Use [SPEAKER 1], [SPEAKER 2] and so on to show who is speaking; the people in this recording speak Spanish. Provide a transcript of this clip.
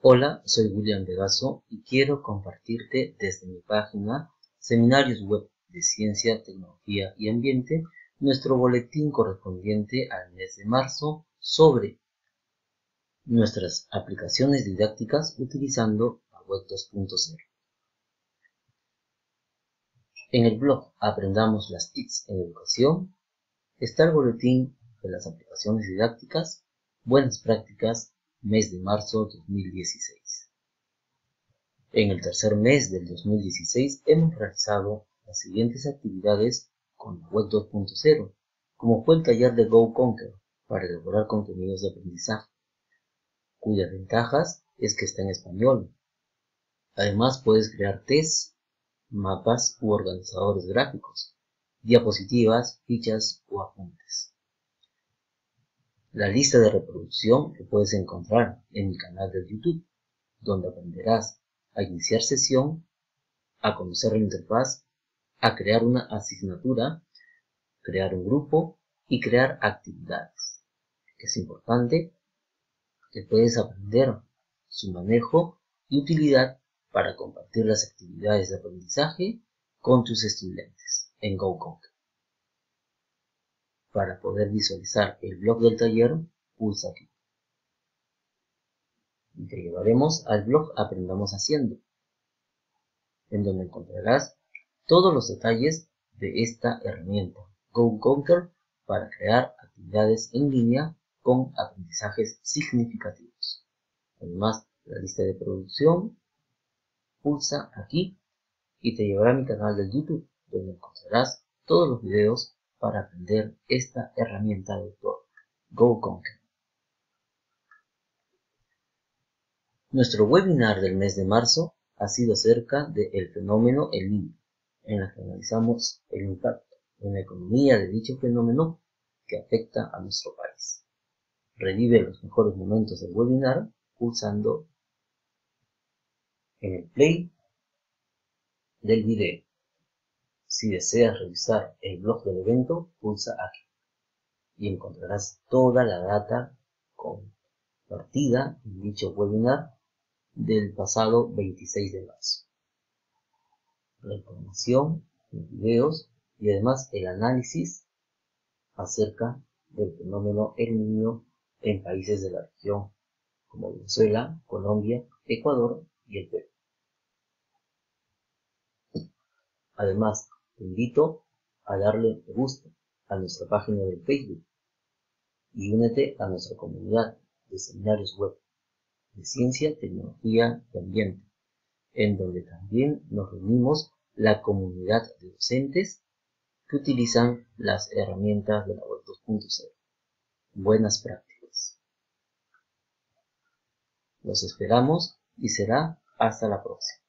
[SPEAKER 1] Hola, soy William Vegaso y quiero compartirte desde mi página Seminarios Web de Ciencia, Tecnología y Ambiente nuestro boletín correspondiente al mes de marzo sobre nuestras aplicaciones didácticas utilizando la Web 2.0. En el blog Aprendamos las TICs en Educación está el boletín de las aplicaciones didácticas, buenas prácticas, mes de marzo 2016. En el tercer mes del 2016 hemos realizado las siguientes actividades con la Web 2.0, como fue el taller de GoConquer para elaborar contenidos de aprendizaje, cuyas ventajas es que está en español. Además puedes crear tests, mapas u organizadores gráficos, diapositivas, fichas o apuntes. La lista de reproducción que puedes encontrar en mi canal de YouTube, donde aprenderás a iniciar sesión, a conocer la interfaz, a crear una asignatura, crear un grupo y crear actividades. Es importante que puedes aprender su manejo y utilidad para compartir las actividades de aprendizaje con tus estudiantes en GoConquer. Para poder visualizar el blog del taller, pulsa aquí. Y te llevaremos al blog Aprendamos Haciendo, en donde encontrarás todos los detalles de esta herramienta GoConquer para crear actividades en línea con aprendizajes significativos. Además, la lista de producción, pulsa aquí y te llevará a mi canal de YouTube, donde encontrarás todos los videos para aprender esta herramienta de GoConquer. Nuestro webinar del mes de marzo ha sido acerca del fenómeno El Niño, en el que analizamos el impacto en la economía de dicho fenómeno que afecta a nuestro país. Revive los mejores momentos del webinar pulsando en el play del video. Si deseas revisar el blog del evento, pulsa aquí y encontrarás toda la data compartida en dicho webinar del pasado 26 de marzo. La información, los videos y además el análisis acerca del fenómeno El Niño en países de la región como Venezuela, Colombia, Ecuador y el Perú. Además, te invito a darle me gusta a nuestra página de Facebook y únete a nuestra comunidad de seminarios web de ciencia, tecnología y ambiente, en donde también nos reunimos la comunidad de docentes que utilizan las herramientas de la Web 2.0. Buenas prácticas. Los esperamos y será hasta la próxima.